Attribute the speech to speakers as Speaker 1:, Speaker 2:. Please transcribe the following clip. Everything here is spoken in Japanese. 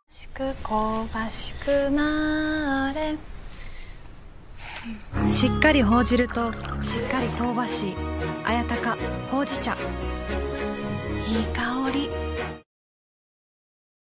Speaker 1: しく香ばしくなれ。
Speaker 2: しっかり報じるとしっかり香ばしい綾鷹ほうじ茶。
Speaker 1: いい香り。